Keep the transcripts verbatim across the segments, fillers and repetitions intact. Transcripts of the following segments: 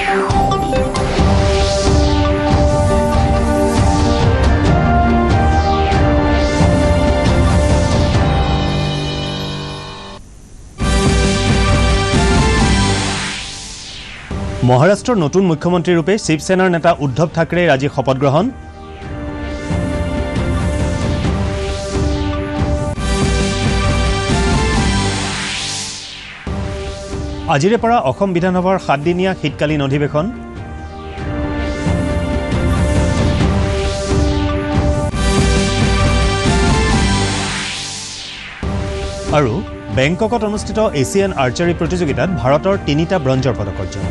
মহাৰাষ্ট্ৰৰ নতুন মুখ্যমন্ত্ৰী ৰূপে শিৱসেনাৰ নেতা উদ্ধৱ ঠাকৰেৰ আজি শপত গ্ৰহণ আজিৰে পৰা অসম বিধানসভাৰ সাতদিনীয়া শীতকালীন অধিৱেশন আৰু বেংককত অনুষ্ঠিত এছিয়ান আৰ্চাৰী প্ৰতিযোগিতাত ভাৰতৰ তিনিটা ব্ৰঞ্জৰ পদক অৰ্জন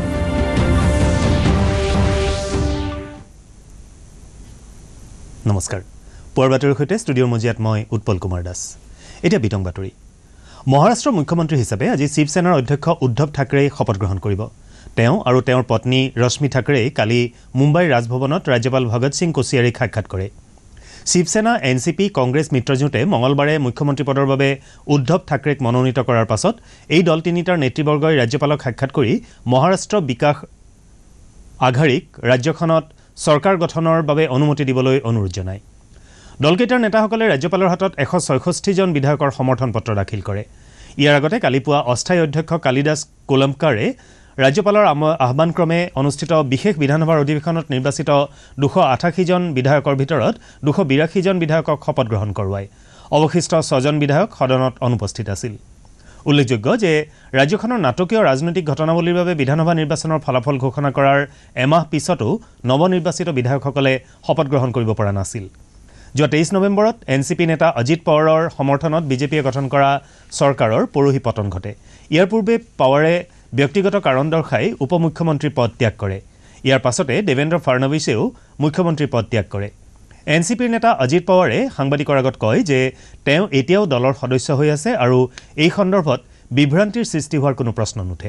নমস্কাৰ পুৱাৰ বাতৰিৰ সৈতে ষ্টুডিঅ'ৰ মজিয়াত মই উৎপল কুমাৰ দাস এতিয়া বিতং বাতৰি মহাৰাষ্ট্ৰৰ মুখ্যমন্ত্ৰী হিচাপে আজি শিৱসেনাৰ অধ্যক্ষ উদ্ধৱ ঠাকৰে শপত গ্ৰহণ কৰিব তেওঁ আৰু তেওঁৰ পত্নী ৰশ্মি ঠাকৰে কালি মুম্বাইৰ ৰাজভৱনত ৰাজ্যপাল ভগত সিং কোচিয়াৰীক সাক্ষাৎ কৰে শিৱসেনা এনচিপি কংগ্ৰেছ মিত্ৰজোঁটে মঙলবাৰে মুখ্যমন্ত্ৰী পদৰ বাবে উদ্ধৱ ঠাকৰেক মনোনীত কৰাৰ পাছত এই দল তিনিটাৰ নেতৃবৰ্গই ৰাজ্যপালক সাক্ষাৎ কৰি মহাৰাষ্ট্ৰ বিকাশ আঘাৰীক ৰাজ্যখনত চৰকাৰ গঠনৰ বাবে অনুমতি দিবলৈ অনুৰোধ জনায় দলকেইটাৰ নেতাসকলে ৰাজ্যপালৰ হাতত এশ ছয়ষষ্ঠি জন বিধায়কৰ সমৰ্থন পত্ৰ দাখিল কৰে ইয়াৰ আগতে কালি পুৱা অস্থায়ী অধ্যক্ষ কালিদাস কোলম্বকাৰে ৰাজ্যপালৰ আহ্বানক্ৰমে অনুষ্ঠিত বিশেষ বিধানসভাৰ অধিৱেশনত নিৰ্বাচিত দুশ আঠাশী জন বিধায়কৰ ভিতৰত দুশ বিৰাশী জন বিধায়কক শপত গ্ৰহণ কৰোৱায় অৱশিষ্ট ছজন বিধায়ক সদনত অনুপস্থিত আছিল উল্লেখযোগ্য যে ৰাজ্যখনৰ নাটকীয় ৰাজনৈতিক ঘটনাৱলীৰ বাবে বিধানসভা নিৰ্বাচনৰ ফলাফল ঘোষণা কৰাৰ এমাহ পিছতো নৱনিৰ্বাচিত বিধায়কসকলে শপত গ্ৰহণ কৰিব পৰা নাছিল যোৱা তেইছ নৱেম্বৰত এনচিপি নেতা অজিত পাৱাৰৰ সমৰ্থনত বিজেপিয়ে গঠন কৰা চৰকাৰৰ পৰহি পতন ঘটে ইয়াৰ পূৰ্বে পাৱাৰে ব্যক্তিগত কাৰণ দৰ্শাই উপ মুখ্যমন্ত্ৰী পদ ত্যাগ কৰে ইয়াৰ পাছতে দেৱেন্দ্ৰ ফাডনৱিছেও মুখ্যমন্ত্ৰী পদ ত্যাগ কৰে এনচিপিৰ নেতা অজিত পাৱাৰে সাংবাদিকৰ আগত কয় যে তেওঁ এতিয়াও দলৰ সদস্য হৈ আছে আৰু এই সন্দৰ্ভত বিভ্ৰান্তিৰ সৃষ্টি হোৱাৰ কোনো প্ৰশ্ন নুঠে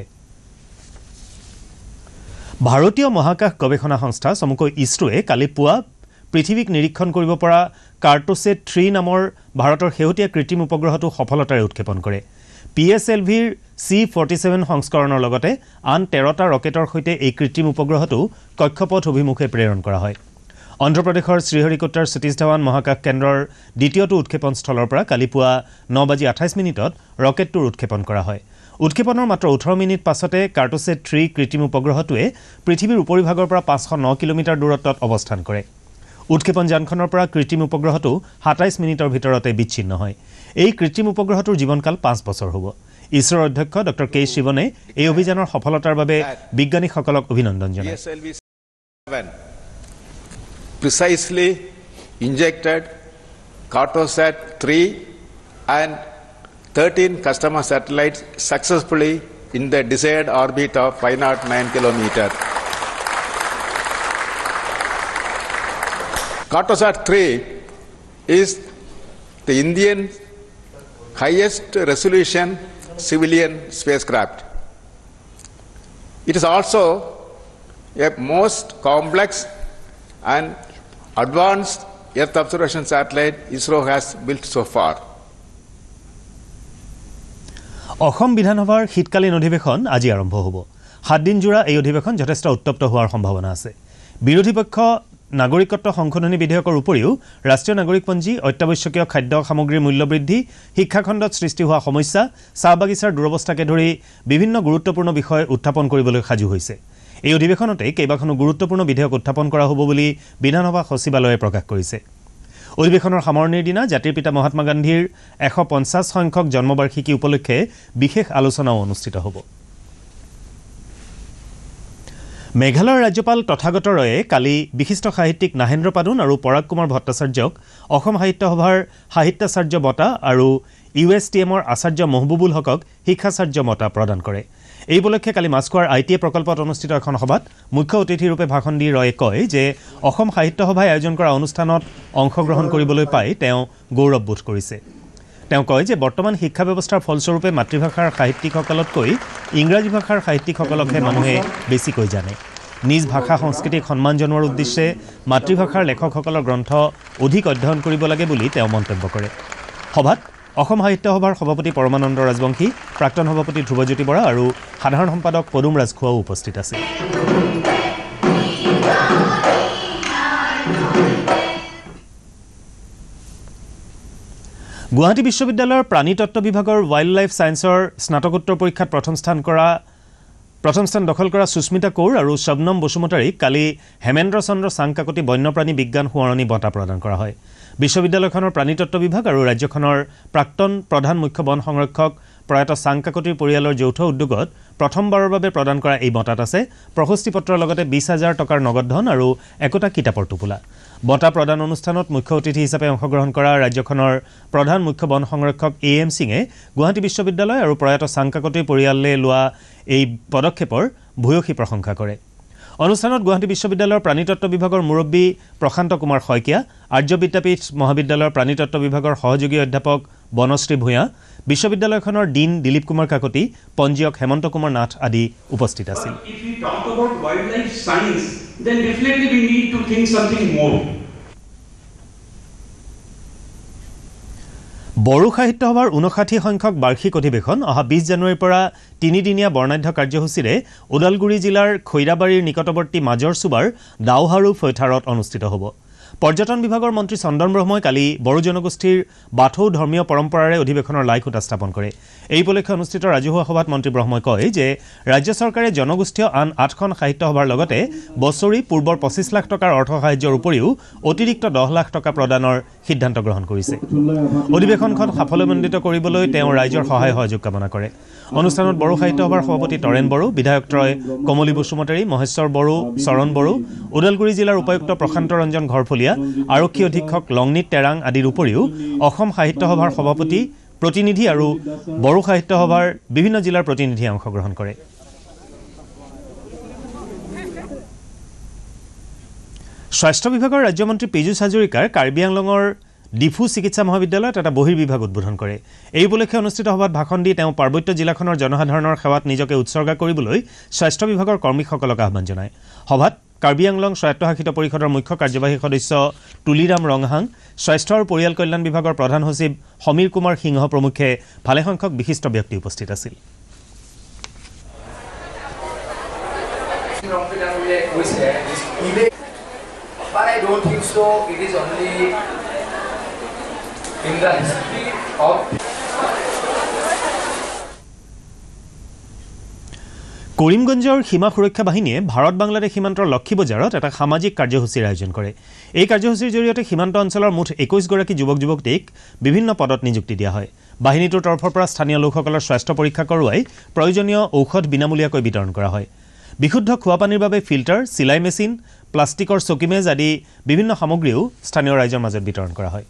ভাৰতীয় মহাকাশ গৱেষণা সংস্থা চমুকৈ ইছৰোৱে কালি পুৱা পৃথিৱীক নিৰীক্ষণ কৰিব পৰা কাৰ্টোছেট থ্ৰী নামৰ ভাৰতৰ শেহতীয়া কৃত্ৰিম উপগ্ৰহটো সফলতাৰে উৎক্ষেপণ কৰে পি এছ এল ভিৰ চি ফৰ্টি ছেভেন সংস্কৰণৰ লগতে আন তেৰটা ৰকেটৰ সৈতে এই কৃত্ৰিম উপগ্ৰহটো কক্ষপথ অভিমুখে প্ৰেৰণ কৰা হয় অন্ধ্ৰপ্ৰদেশৰ শ্ৰীহৰিকোটাৰ সতীশ ধাৱান মহাকাশ কেন্দ্ৰৰ দ্বিতীয়টো উৎক্ষেপণস্থলৰ পৰা কালি পুৱা ন বাজি আঠাইছ মিনিটত ৰকেটটোৰ উৎক্ষেপণ কৰা হয় উৎক্ষেপণৰ মাত্ৰ ওঠৰ মিনিট পাছতে কাৰ্টোছেট থ্ৰী কৃত্ৰিম উপগ্ৰহটোৱে পৃথিৱীৰ উপৰিভাগৰ পৰা পাঁচশ ন কিলোমিটাৰ দূৰত্বত অৱস্থান কৰে উৎক্ষেপণ যানখনৰ পৰা কৃত্ৰিম উপগ্ৰহটো সাতাইছ মিনিটৰ ভিতৰতে বিচ্ছিন্ন হয় এই কৃত্ৰিম উপগ্ৰহটোৰ জীৱনকাল পাঁচ বছৰ হ'ব ইছৰোৰ অধ্যক্ষ ডক্টৰ কে শিৱনে এই অভিযানৰ সফলতাৰ বাবে বিজ্ঞানীসকলক অভিনন্দন জনায় precisely injected Cartosat three and thirteen customer satellites successfully in the desired orbit of five hundred nine kilometers. Cartosat three is the Indian highest resolution civilian spacecraft. It is also a most complex and advanced Earth observation satellite ISRO has built so far. Assam বিধানসভাৰ শীতকালীন অধিৱেশন আজি আৰম্ভ হ'ব সাত দিন জোৰা এই অধিৱেশন যথেষ্ট উত্তপ্ত হোৱাৰ সম্ভাৱনা আছে বিৰোধী পক্ষ নাগৰিকত্ব সংশোধনী বিধেয়কৰ উপৰিও ৰাষ্ট্ৰীয় নাগৰিকপঞ্জী অত্যাৱশ্যকীয় খাদ্য সামগ্ৰীৰ মূল্য বৃদ্ধি শিক্ষাখণ্ডত সৃষ্টি হোৱা সমস্যা চাহ বাগিচাৰ দুৰৱস্থাকে ধৰি বিভিন্ন গুৰুত্বপূৰ্ণ বিষয় উত্থাপন কৰিবলৈ সাজু হৈছে এই অধিৱেশনতে কেইবাখনো গুৰুত্বপূৰ্ণ বিধেয়ক উত্থাপন কৰা হ'ব বুলি বিধানসভা সচিবালয়ে প্ৰকাশ কৰিছে অধিৱেশনৰ সামৰণিৰ দিনা জাতিৰ পিতা মহাত্মা গান্ধীৰ এশ পঞ্চাছ সংখ্যক জন্মবাৰ্ষিকী উপলক্ষে বিশেষ আলোচনাও অনুষ্ঠিত হ'ব মেঘালয়ৰ ৰাজ্যপাল তথাগত ৰয়ে কালি বিশিষ্ট সাহিত্যিক নাহেন্দ্ৰ পাদুন আৰু পৰাগ কুমাৰ ভট্টাচাৰ্যক অসম সাহিত্য সভাৰ সাহিত্যাচাৰ্য বঁটা আৰু ইউ এছ টি এমৰ আচাৰ্য মহবুবুল হকক শিক্ষাচাৰ্য বঁটা প্ৰদান কৰে এই উপলক্ষে কালি মাছখোৱাৰ আই টি এ প্ৰকল্পত অনুষ্ঠিত এখন সভাত মুখ্য অতিথিৰূপে ভাষণ দি ৰয়ে কয় যে অসম সাহিত্য সভাই আয়োজন কৰা অনুষ্ঠানত অংশগ্ৰহণ কৰিবলৈ পাই তেওঁ গৌৰৱ বোধ কৰিছে তেওঁ কয় যে বৰ্তমান শিক্ষা ব্যৱস্থাৰ ফলস্বৰূপে মাতৃভাষাৰ সাহিত্যিকসকলতকৈ ইংৰাজী ভাষাৰ সাহিত্যিকসকলকহে মানুহে বেছিকৈ জানে নিজ ভাষা সংস্কৃতিক সন্মান জনোৱাৰ উদ্দেশ্যে মাতৃভাষাৰ লেখকসকলৰ গ্ৰন্থ অধিক অধ্যয়ন কৰিব লাগে বুলি তেওঁ মন্তব্য কৰে সভাত অসম সাহিত্য সভাৰ সভাপতি পৰমানন্দ ৰাজবংশী, প্ৰাক্তন সভাপতি ধ্ৰুৱজ্যোতি বৰা আৰু সাধাৰণ সম্পাদক পদুম ৰাজখোৱাও উপস্থিত আছিল। গুৱাহাটী বিশ্ববিদ্যালয়ৰ প্ৰাণীতত্ত্ব বিভাগৰ ৱাইল্ড লাইফ ছায়েন্সৰ স্নাতকোত্তৰ পৰীক্ষাত প্ৰথম স্থান কৰা প্ৰথম স্থান দখল কৰা সুস্মিতা কৌৰ আৰু শবনম বসুমতাৰীক কালি হেমেন্দ্ৰ চন্দ্ৰ চাংকাকতি বন্যপ্ৰাণী বিজ্ঞান সোঁৱৰণী বঁটা প্ৰদান কৰা হয়। বিশ্ববিদ্যালয়খনৰ প্ৰাণীতত্ত্ব বিভাগ আৰু ৰাজ্যখনৰ প্ৰাক্তন প্ৰধান মুখ্য বন সংৰক্ষক প্ৰয়াত চাংকাকতিৰ পৰিয়ালৰ যৌথ উদ্যোগত প্ৰথমবাৰৰ বাবে প্ৰদান কৰা এই বঁটাত আছে প্ৰশস্তি পত্ৰৰ লগতে বিশ হাজাৰ টকাৰ নগদ ধন আৰু একোটা কিতাপৰ টোপোলা। বঁটা প্ৰদান অনুষ্ঠানত মুখ্য অতিথি হিচাপে অংশগ্ৰহণ কৰা ৰাজ্যখনৰ প্ৰধান মুখ্য বন সংৰক্ষক এ এম সিঙে গুৱাহাটী বিশ্ববিদ্যালয় আৰু প্ৰয়াত চাংকাকতিৰ পৰিয়ালে লোৱা এই পদক্ষেপৰ ভূয়সী প্ৰশংসা কৰে। অনুষ্ঠানত গুৱাহাটী বিশ্ববিদ্যালয়ৰ প্ৰাণীতত্ত্ব বিভাগৰ মুৰব্বী প্ৰশান্ত কুমাৰ শইকীয়া, আৰ্য বিদ্যাপীঠ মহাবিদ্যালয়ৰ প্ৰাণীতত্ত্ব বিভাগৰ সহযোগী অধ্যাপক বনশ্ৰী ভূঞা, বিশ্ববিদ্যালয়খনৰ ডিন দিলীপ কুমাৰ কাকতি, পঞ্জীয়ক হেমন্ত কুমাৰ নাথ আদি উপস্থিত আছিল। বড়ো সাহিত্য সভাৰ ঊনষাঠি সংখ্যক বাৰ্ষিক অধিৱেশন অহা বিশ জানুৱাৰীৰ পৰা তিনিদিনীয়া বৰ্ণাঢ্য কাৰ্যসূচীৰে ওদালগুৰি জিলাৰ খৈৰাবাৰীৰ নিকটৱৰ্তী মাজৰ চুবাৰ দাওহাৰু ফৈথাৰত অনুষ্ঠিত হ'ব। পৰ্যটন বিভাগৰ মন্ত্ৰী চন্দন ব্ৰহ্মই কালি বড়ো জনগোষ্ঠীৰ বাথৌ ধৰ্মীয় পৰম্পৰাৰে অধিৱেশনৰ লাই খুঁটা স্থাপন কৰে। এই উপলক্ষে অনুষ্ঠিত ৰাজহুৱা সভাত মন্ত্ৰী ব্ৰহ্মই কয় যে ৰাজ্য চৰকাৰে জনগোষ্ঠীয় আন আঠখন সাহিত্য সভাৰ লগতে বছৰি পূৰ্বৰ পঁচিছ লাখ টকাৰ অৰ্থ সাহায্যৰ উপৰিও অতিৰিক্ত দহ লাখ টকা প্ৰদানৰ সিদ্ধান্ত গ্ৰহণ কৰিছে। অধিৱেশনখন সাফল্যমণ্ডিত কৰিবলৈ তেওঁ ৰাইজৰ সহায় সহযোগ কামনা কৰে। অনুষ্ঠানত বড়ো সাহিত্য সভাৰ সভাপতি তৰেণ বড়ো, বিধায়কত্ৰয় কমলী বসুমতাৰী, মহেশ্বৰ বড়ো, চৰণ বড়ো, ওদালগুৰি জিলাৰ উপায়ুক্ত প্ৰশান্ত ৰঞ্জন ঘৰফলীয়া, আৰক্ষী অধীক্ষক লংনিত টেৰাং আদিৰ উপৰিও অসম সাহিত্য সভাৰ সভাপতি, প্ৰতিনিধি আৰু বড়ো সাহিত্য সভাৰ বিভিন্ন জিলাৰ প্ৰতিনিধিয়ে অংশগ্ৰহণ কৰে। স্বাস্থ্য বিভাগৰ ৰাজ্যমন্ত্ৰী পীযুষ হাজৰিকাৰ কাৰ্বি আংলঙৰ ডিফু চিকিৎসা মহাবিদ্যালয়ত এটা বহিৰ্বিভাগ উদ্বোধন কৰে। এই উপলক্ষে অনুষ্ঠিত সভাত ভাষণ দি তেওঁ পাৰ্বত্য জিলাখনৰ জনসাধাৰণৰ সেৱাত নিজকে উৎসৰ্গা কৰিবলৈ স্বাস্থ্য বিভাগৰ কৰ্মীসকলক আহ্বান জনায়। সভাত কাৰ্বি আংলং স্বায়ত্তশাসিত পৰিষদৰ মুখ্য কাৰ্যবাহী সদস্য তুলিৰাম ৰংহাং, স্বাস্থ্য আৰু পৰিয়াল কল্যাণ বিভাগৰ প্ৰধান সচিব সমীৰ কুমাৰ সিংহ প্ৰমুখ্যে ভালেসংখ্যক বিশিষ্ট ব্যক্তি উপস্থিত আছিল। But I don't think so. It is only in the history of. কৰিমগঞ্জৰ সীমা সুৰক্ষা বাহিনীয়ে ভাৰত বাংলাদেশ সীমান্তৰ লক্ষী বজাৰত এটা সামাজিক কাৰ্যসূচীৰ আয়োজন কৰে। এই কাৰ্যসূচীৰ জৰিয়তে সীমান্ত অঞ্চলৰ মুঠ একৈশ গৰাকী যুৱক যুৱতীক বিভিন্ন পদত নিযুক্তি দিয়া হয়। বাহিনীটোৰ তৰফৰ পৰা স্থানীয় লোকসকলৰ স্বাস্থ্য পৰীক্ষা কৰোৱাই প্ৰয়োজনীয় ঔষধ বিনামূলীয়াকৈ বিতৰণ কৰা হয়। বিশুদ্ধ খোৱাপানীৰ বাবে ফিল্টাৰ, চিলাই মেচিন, প্লাষ্টিকৰ চকীমেজ আদি বিভিন্ন সামগ্ৰীও স্থানীয় ৰাইজৰ মাজত বিতৰণ কৰা হয়।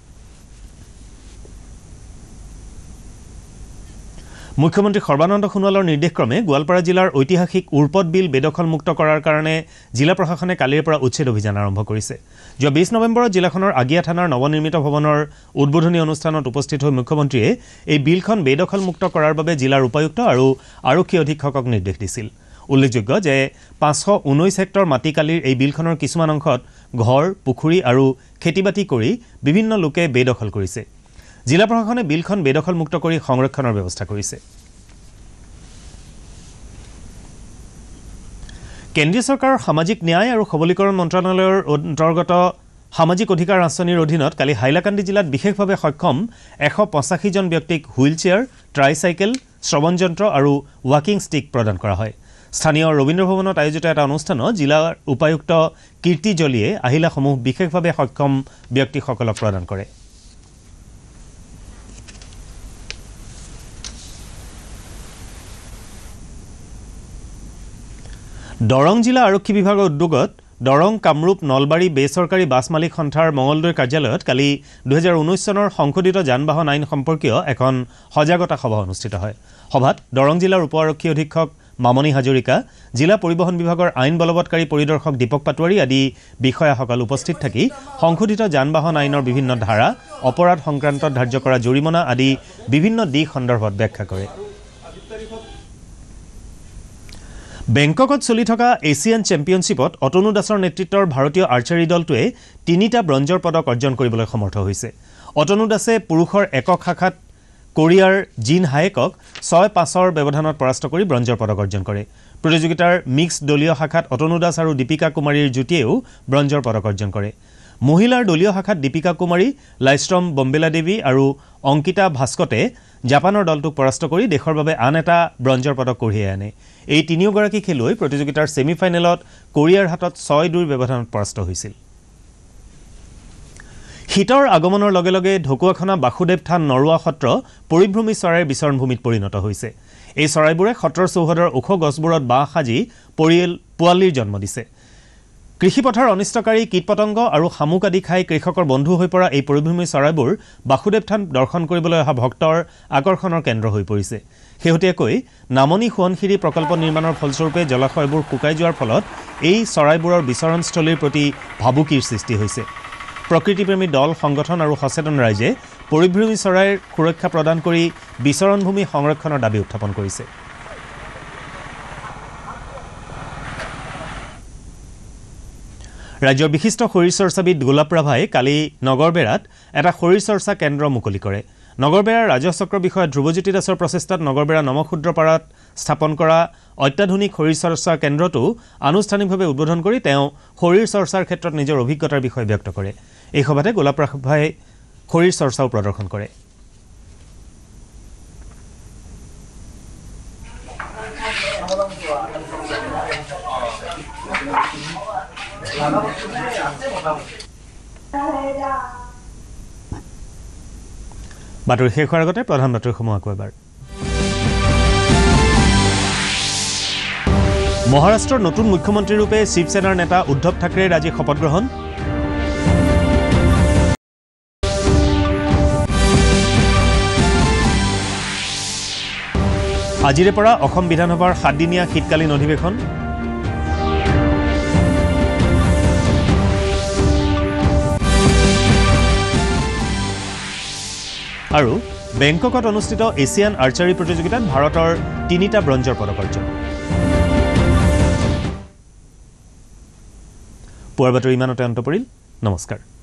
মুখ্যমন্ত্ৰী সৰ্বানন্দ সোণোৱালৰ নিৰ্দেশক্ৰমে গোৱালপাৰা জিলাৰ ঐতিহাসিক উৰ্পদ বিল বেদখলমুক্ত কৰাৰ কাৰণে জিলা প্ৰশাসনে কালিৰ পৰা উচ্ছেদ অভিযান আৰম্ভ কৰিছে। যোৱা বিশ নৱেম্বৰত জিলাখনৰ আগিয়া থানাৰ নৱনিৰ্মিত ভৱনৰ উদ্বোধনী অনুষ্ঠানত উপস্থিত হৈ মুখ্যমন্ত্ৰীয়ে এই বিলখন বেদখলমুক্ত কৰাৰ বাবে জিলাৰ উপায়ুক্ত আৰু আৰক্ষী অধীক্ষকক নিৰ্দেশ দিছিল। উল্লেখযোগ্য যে পাঁচশ ঊনৈছ হেক্টৰ মাটিকালিৰ এই বিলখনৰ কিছুমান অংশত ঘৰ, পুখুৰী আৰু খেতি বাতি কৰি বিভিন্ন লোকে বেদখল কৰিছে। জিলা প্ৰশাসনে বিলখন বেদখলমুক্ত কৰি সংৰক্ষণৰ ব্যৱস্থা কৰিছে। কেন্দ্ৰীয় চৰকাৰৰ সামাজিক ন্যায় আৰু সবলীকৰণ মন্ত্ৰালয়ৰ অন্তৰ্গত সামাজিক অধিকাৰ আঁচনিৰ অধীনত কালি হাইলাকান্দি জিলাত বিশেষভাৱে সক্ষম এশ পঁচাশীজন ব্যক্তিক হুইল চেয়াৰ, ট্ৰাইচাইকেল, শ্ৰৱণ যন্ত্ৰ আৰু ৱাকিং ষ্টিক প্ৰদান কৰা হয়। স্থানীয় ৰবীন্দ্ৰ ভৱনত আয়োজিত এটা অনুষ্ঠানত জিলাৰ উপায়ুক্ত কীৰ্তি জলিয়ে আহিলাসমূহ বিশেষভাৱে সক্ষম ব্যক্তিসকলক প্ৰদান কৰে। দৰং জিলা আৰক্ষী বিভাগৰ উদ্যোগত দৰং, কামৰূপ, নলবাৰী বেচৰকাৰী বাছ মালিক সন্থাৰ মঙলদৈ কাৰ্যালয়ত কালি দুহেজাৰ ঊনৈছ চনৰ সংশোধিত যান বাহন আইন সম্পৰ্কীয় এখন সজাগতা সভা অনুষ্ঠিত হয়। সভাত দৰং জিলাৰ উপ আৰক্ষী অধীক্ষক মামণি হাজৰিকা, জিলা পৰিবহণ বিভাগৰ আইন বলবৎকাৰী পৰিদৰ্শক দীপক পাটোৱাৰী আদি বিষয়াসকল উপস্থিত থাকি সংশোধিত যান বাহন আইনৰ বিভিন্ন ধাৰা, অপৰাধ সংক্ৰান্তত ধাৰ্য কৰা জৰিমনা আদি বিভিন্ন দিশ সন্দৰ্ভত ব্যাখ্যা কৰে। বেংককত চলি থকা এছিয়ান চেম্পিয়নশ্বিপত অতনু দাসৰ নেতৃত্বৰ ভাৰতীয় আৰ্চাৰী দলটোৱে তিনিটা ব্ৰঞ্জৰ পদক অৰ্জন কৰিবলৈ সমৰ্থ হৈছে। অতনু দাসে পুৰুষৰ একক শাখাত কোৰিয়াৰ জিন হায়েকক ছয় পাঁচৰ ব্যৱধানত পৰাস্ত কৰি ব্ৰঞ্জৰ পদক অৰ্জন কৰে প্ৰতিযোগিতাৰ মিক্স দলীয় শাখাত অতনু দাস আৰু দীপিকা কুমাৰীৰ যুটিয়েও ব্ৰঞ্জৰ পদক অৰ্জন কৰে মহিলাৰ দলীয় শাখাত দীপিকা কুমাৰী লাইষ্ট্ৰম বম্বেলা দেৱী আৰু অংকিতা ভাস্কতে জাপানৰ দলটোক পৰাস্ত কৰি দেশৰ বাবে আন এটা ব্ৰঞ্জৰ পদক কঢ়িয়াই আনে এই তিনিওগৰাকী খেলুৱৈ প্ৰতিযোগিতাৰ ছেমিফাইনেলত কোৰিয়াৰ হাতত ছয় দুইৰ ব্যৱধানত পৰাস্ত হৈছিল শীতৰ আগমনৰ লগে লগে ঢকুৱাখনা বাসুদেৱ থান নৰুৱা সত্ৰ পৰিভ্ৰমী চৰাইৰ বিচৰণভূমিত পৰিণত হৈছে এই চৰাইবোৰে সত্ৰৰ চৌহদৰ ওখ গছবোৰত বাঁহ সাজি পৰিয়েল পোৱালিৰ জন্ম দিছে কৃষিপথাৰ অনিষ্টকাৰী কীটপতংগ আৰু শামুক আদি খাই কৃষকৰ বন্ধু হৈ পৰা এই পৰিভ্ৰমী চৰাইবোৰ বাসুদেৱ থান দৰ্শন কৰিবলৈ অহা ভক্তৰ আকৰ্ষণৰ কেন্দ্ৰ হৈ পৰিছে শেহতীয়াকৈ নামনি সোৱণশিৰি প্ৰকল্প নিৰ্মাণৰ ফলস্বৰূপে জলাশয়বোৰ শুকাই যোৱাৰ ফলত এই চৰাইবোৰৰ বিচৰণস্থলীৰ প্ৰতি ভাবুকিৰ সৃষ্টি হৈছে প্ৰকৃতিপ্ৰেমী দল সংগঠন আৰু সচেতন ৰাইজে পৰিভ্ৰমী চৰাইৰ সুৰক্ষা প্ৰদান কৰি বিচৰণভূমি সংৰক্ষণৰ দাবী উত্থাপন কৰিছে ৰাজ্যৰ বিশিষ্ট শৰীৰ চৰ্চাবিদ গোলাপ ৰাভাই কালি নগৰবেৰাত এটা শৰীৰ চৰ্চা কেন্দ্ৰ মুকলি কৰে নগৰবেৰাৰ ৰাজহ চক্ৰ বিষয়া ধ্ৰুৱজ্যোতি দাসৰ প্ৰচেষ্টাত নগৰবেৰা নমক্ষুদ্ৰপাৰাত স্থাপন কৰা অত্যাধুনিক শৰীৰ চৰ্চা কেন্দ্ৰটো আনুষ্ঠানিকভাৱে উদ্বোধন কৰি তেওঁ শৰীৰ চৰ্চাৰ ক্ষেত্ৰত নিজৰ অভিজ্ঞতাৰ বিষয়ে ব্যক্ত কৰে এই সভাতে গোলাপ ৰাভাই শৰীৰ চৰ্চাও প্ৰদৰ্শন কৰে বাতৰি শেষ হোৱাৰ আগতে প্ৰধান বাতৰিসমূহ আকৌ এবাৰ মহাৰাষ্ট্ৰৰ নতুন মুখ্যমন্ত্ৰীৰূপে শিৱসেনাৰ নেতা উদ্ধৱ ঠাকৰেৰ আজি শপত গ্ৰহণ আজিৰে পৰা অসম বিধানসভাৰ সাতদিনীয়া শীতকালীন অধিৱেশন আৰু বেংককত অনুষ্ঠিত এছিয়ান আৰ্চাৰী প্ৰতিযোগিতাত ভাৰতৰ তিনিটা ব্ৰঞ্জৰ পদক অৰ্জন পুৱাৰ বাতৰি ইমানতে অন্ত পৰিল নমস্কাৰ।